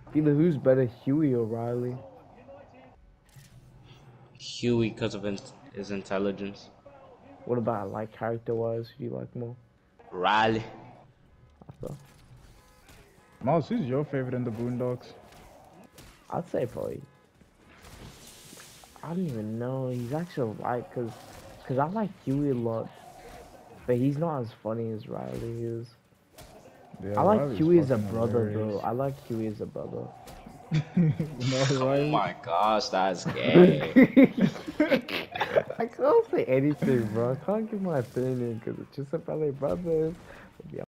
Either who's better, Huey or Riley? Huey because of his intelligence. What about like character-wise? Who do you like more? Riley. So, Mouse, who's your favorite in the Boondocks? I'd say probably. I don't even know. He's actually right cause I like Huey a lot, but he's not as funny as Riley is. Yeah, I like Riley's Huey as a fucking brother, hilarious. bro. I like Huey as a brother. No, Oh Riley. my gosh, that's gay. I can't say anything, bro. I can't give my opinion because it's just about their brothers.